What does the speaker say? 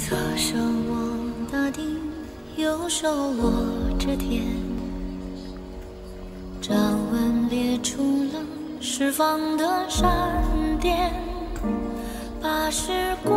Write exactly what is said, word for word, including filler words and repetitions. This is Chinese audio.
左手握大地，右手握着天，掌纹裂出了释放的闪电，把时光